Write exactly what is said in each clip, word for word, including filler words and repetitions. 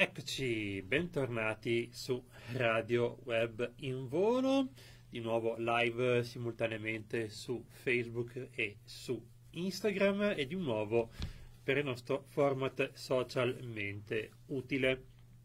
Eccoci, bentornati su Radio Web in Volo, di nuovo live simultaneamente su Facebook e su Instagram e di nuovo per il nostro format socialmente utile.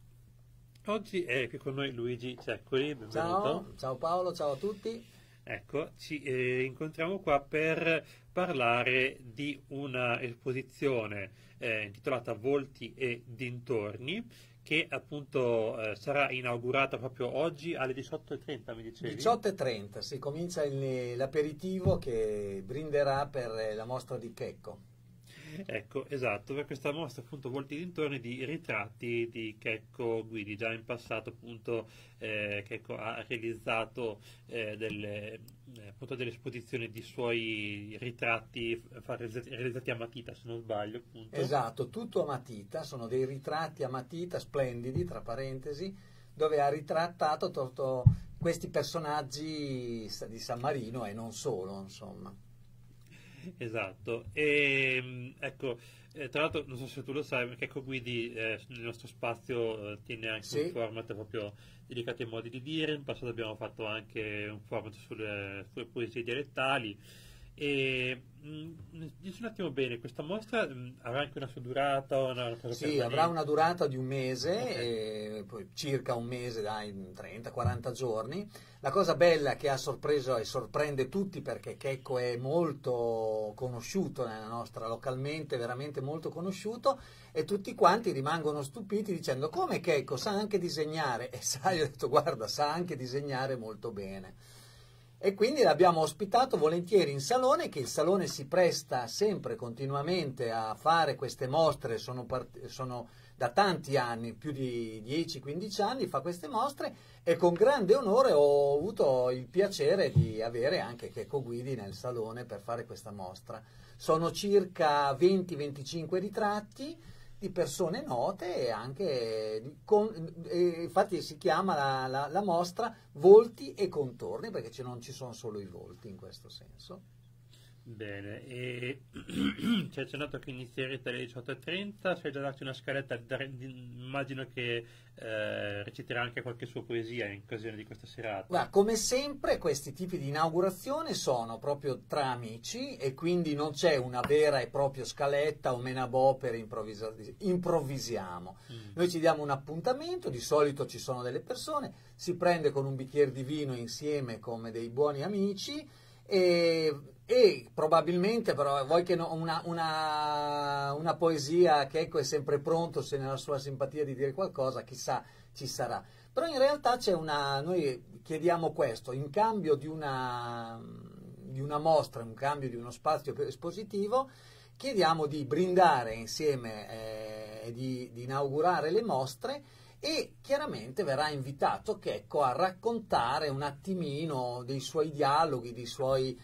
Oggi è qui con noi Luigi Ceccoli, benvenuto. Ciao, ciao Paolo, ciao a tutti. Ecco, ci eh, incontriamo qua per parlare di una esposizione eh, intitolata Volti e dintorni, che appunto eh, sarà inaugurata proprio oggi alle diciotto e trenta, mi dicevi? diciotto e trenta, si comincia il- l'aperitivo che brinderà per la mostra di Checco. Ecco, esatto, per questa mostra appunto Volti e dintorni di ritratti di Checco Guidi. Già in passato appunto eh, Checco ha realizzato eh, delle, eh, appunto delle esposizioni di suoi ritratti fa- realizzati, realizzati a matita, se non sbaglio, appunto. Esatto, tutto a matita, sono dei ritratti a matita splendidi, tra parentesi, dove ha ritrattato tutto questi personaggi di San Marino e non solo, insomma. Esatto, e mh, ecco, eh, tra l'altro non so se tu lo sai, perché Ecco Guidi eh, nel nostro spazio eh, tiene anche Sì. un format proprio dedicato ai modi di dire. In passato abbiamo fatto anche un format sulle, sulle poesie dialettali. E mh, dici un attimo bene, questa mostra mh, avrà anche una sua durata, una, una cosa Sì, permanente? avrà una durata di un mese, Ok. e poi circa un mese, dai, trenta quaranta giorni. La cosa bella che ha sorpreso e sorprende tutti, perché Checco è molto conosciuto nella nostra, localmente veramente molto conosciuto, e tutti quanti rimangono stupiti dicendo: come Checco sa anche disegnare? E sai, io ho detto: guarda, sa anche disegnare molto bene. E quindi l'abbiamo ospitato volentieri in salone, che il salone si presta sempre continuamente a fare queste mostre, sono, part- sono da tanti anni, più di dieci quindici anni, fa queste mostre, e con grande onore ho avuto il piacere di avere anche Checco Guidi nel salone per fare questa mostra. Sono circa venti venticinque ritratti di persone note, e anche di- con, e infatti si chiama la, la- la mostra Volti e contorni, perché ci- non ci sono solo i volti in questo senso. Bene, e ci hai accennato che inizierete alle diciotto e trenta, ci hai già dato una scaletta, da- di- immagino che eh, reciterà anche qualche sua poesia in occasione di questa serata. Guarda, come sempre questi tipi di inaugurazione sono proprio tra amici, e quindi non c'è una vera e propria scaletta o menabò per improvvisare, improvvisiamo. Mm. Noi ci diamo un appuntamento, di solito ci sono delle persone, si prende con un bicchiere di vino insieme come dei buoni amici, e, e probabilmente, però, vuoi che no, una, una, una poesia, che ecco, è sempre pronto, se nella sua simpatia di dire qualcosa, chissà, ci sarà. Però in realtà c'è una, noi chiediamo questo, in cambio di una, di una mostra, in cambio di uno spazio espositivo, chiediamo di brindare insieme, eh, di, di inaugurare le mostre, e chiaramente verrà invitato Checco a raccontare un attimino dei suoi dialoghi, dei suoi,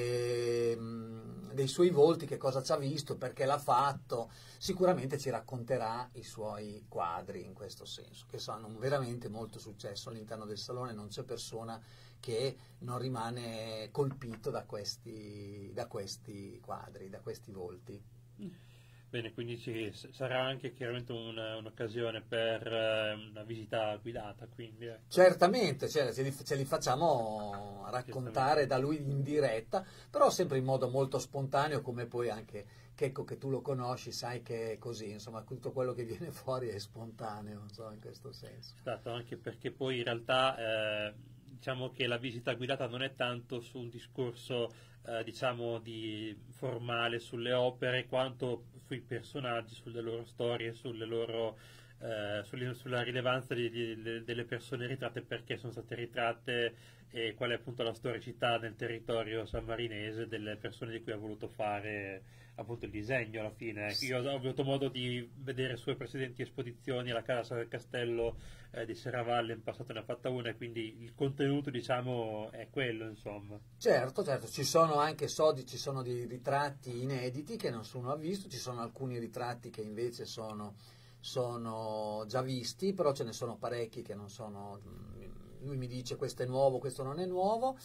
ehm, dei suoi volti, che cosa ci ha visto, perché l'ha fatto. Sicuramente ci racconterà i suoi quadri in questo senso, che hanno veramente molto successo all'interno del salone. Non c'è persona che non rimane colpito da questi, da questi quadri, da questi volti. Bene, quindi ci, sarà anche chiaramente una- un'occasione per eh, una visita guidata, quindi ecco. Certamente, cioè, ce, li, ce li facciamo raccontare da lui in diretta, però sempre in modo molto spontaneo, come poi anche Checco, che tu lo conosci, sai che è così, insomma, tutto quello che viene fuori è spontaneo, insomma, in questo senso. Esatto, anche perché poi in realtà eh, diciamo che la visita guidata non è tanto su un discorso eh, diciamo di formale sulle opere, quanto sui personaggi, sulle loro storie, sulle loro, eh, sulle- sulla rilevanza di- di- delle persone ritratte, perché sono state ritratte, e qual è appunto la storicità nel territorio sammarinese delle persone di cui ha voluto fare appunto il disegno alla fine. Ecco, io ho avuto modo di vedere sue precedenti esposizioni alla Casa del Castello eh, di Serravalle, in passato ne ha fatta una, e quindi il contenuto diciamo è quello, insomma. Certo, certo, ci sono anche, so, di- ci sono dei ritratti inediti che nessuno ha visto, ci sono alcuni ritratti che invece sono, sono già visti, però ce ne sono parecchi che non sono, lui mi dice questo è nuovo, questo non è nuovo,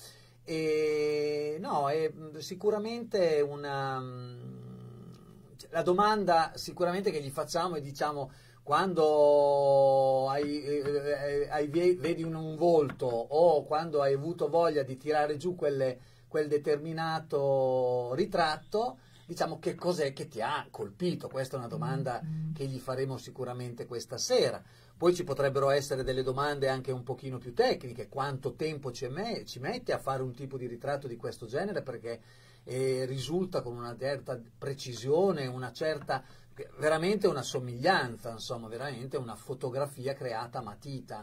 e no, è sicuramente una, la domanda sicuramente che gli facciamo, e diciamo: quando hai, eh, hai, vedi un, un volto o quando hai avuto voglia di tirare giù quelle, quel determinato ritratto, diciamo, che cos'è che ti ha colpito? Questa è una domanda che gli faremo sicuramente questa sera. Poi ci potrebbero essere delle domande anche un pochino più tecniche: quanto tempo ci, me, ci metti a fare un tipo di ritratto di questo genere, perché eh, risulta con una certa precisione, una certa, veramente una somiglianza, insomma, veramente una fotografia creata a matita,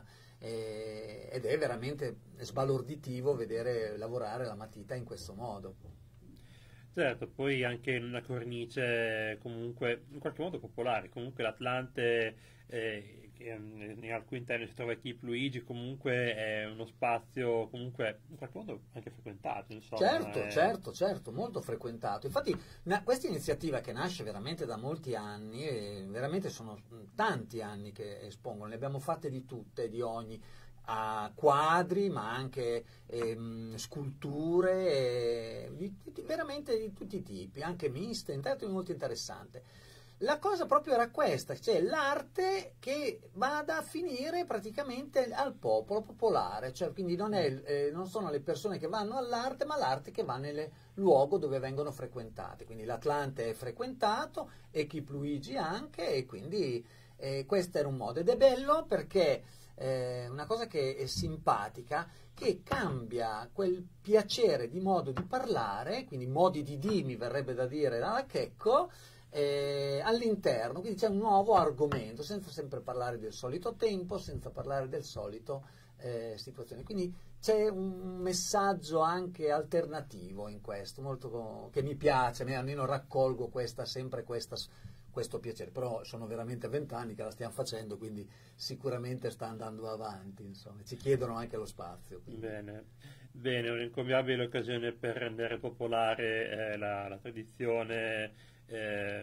eh, ed è veramente sbalorditivo vedere lavorare la matita in questo modo. Certo, poi anche in una cornice comunque in qualche modo popolare, comunque l'Atlante, eh, che in alcuni interni si trova Keep Luigi, comunque è uno spazio comunque in qualche modo anche frequentato, insomma. Certo, è... certo, certo, molto frequentato. Infatti na, questa iniziativa, che nasce veramente da molti anni, e veramente sono tanti anni che espongono, ne abbiamo fatte di tutte, di ogni, a quadri, ma anche ehm, sculture, eh, di, di, veramente di tutti i tipi, anche miste, intanto molto interessante. La cosa proprio era questa, cioè l'arte che vada a finire praticamente al popolo popolare, cioè quindi non, è, eh, non sono le persone che vanno all'arte, ma l'arte che va nel luogo dove vengono frequentate. Quindi l'Atlante è frequentato e Keep Luigi anche, e quindi eh, questo era un modo. Ed è bello perché eh, una cosa che è simpatica, che cambia quel piacere di modo di parlare, quindi modi di dì, mi verrebbe da dire dalla Checco, Eh, all'interno, quindi c'è un nuovo argomento, senza sempre parlare del solito tempo, senza parlare del solito eh, situazione. Quindi c'è un messaggio anche alternativo in questo, molto, che mi piace, almeno raccolgo questa, sempre questa, questo piacere. Però sono veramente vent'anni che la stiamo facendo, quindi sicuramente sta andando avanti, insomma. Ci chiedono anche lo spazio. Quindi. Bene. Bene, un'encomiabile occasione per rendere popolare eh, la, la tradizione. Eh,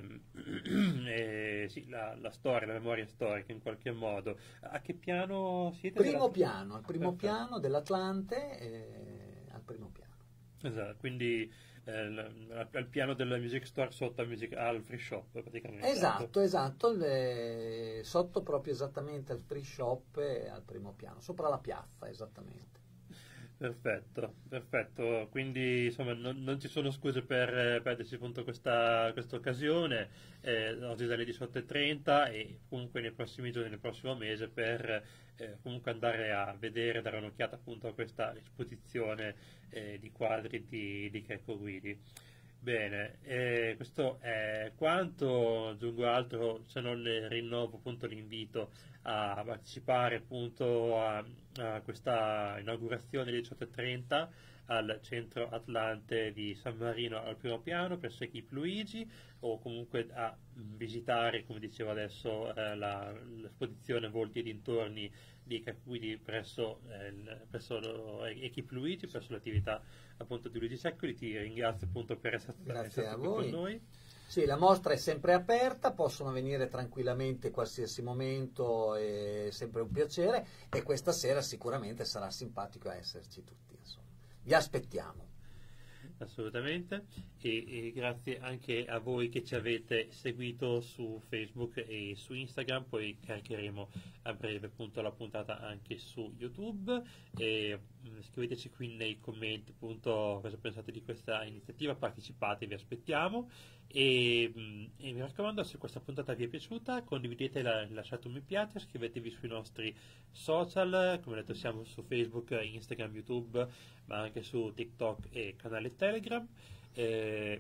eh, sì, la, la storia, la memoria storica in qualche modo. A che piano siete? Primo della... piano, al primo Perfetto. piano dell'Atlante, eh, al primo piano. Esatto, quindi eh, al, al piano della Music Store sotto al, music, al free shop praticamente. Esatto, esatto, le, sotto proprio esattamente al free shop e al primo piano, sopra la piazza esattamente. Perfetto, perfetto, quindi insomma non, non ci sono scuse per eh, perdersi appunto questa, questa occasione, eh, oggi dalle diciotto e trenta e comunque nei prossimi giorni, nel prossimo mese, per eh, comunque andare a vedere, dare un'occhiata appunto a questa esposizione eh, di quadri di, di Checco Guidi. Bene, eh, questo è quanto, aggiungo altro se non le rinnovo appunto l'invito a partecipare appunto a, a questa inaugurazione alle diciotto e trenta al centro Atlante di San Marino al primo piano presso Keep Luigi, o comunque a visitare, come dicevo adesso, eh, la, l'esposizione Volti e dintorni di Guidi presso, eh, presso lo, Keep Luigi, presso l'attività appunto di Luigi Ceccoli. Ti ringrazio appunto per essere, essere stato qui con noi. Sì, la mostra è sempre aperta, possono venire tranquillamente qualsiasi momento, è sempre un piacere, e questa sera sicuramente sarà simpatico esserci tutti, insomma. Vi aspettiamo. Assolutamente, e, e grazie anche a voi che ci avete seguito su Facebook e su Instagram. Poi caricheremo a breve appunto la puntata anche su YouTube, e mh, scriveteci qui nei commenti appunto cosa pensate di questa iniziativa, partecipate, vi aspettiamo, e, mh, e mi raccomando, se questa puntata vi è piaciuta, condividetela, lasciate un mi piace, iscrivetevi sui nostri social, come detto siamo su Facebook, Instagram, YouTube, ma anche su TikTok e canale Telegram. Eh,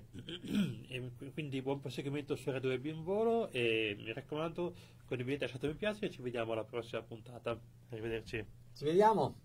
e quindi buon proseguimento su Radio Web in Volo, e mi raccomando, condividete, lasciate un mi piace, e ci vediamo alla prossima puntata. Arrivederci. Ci vediamo.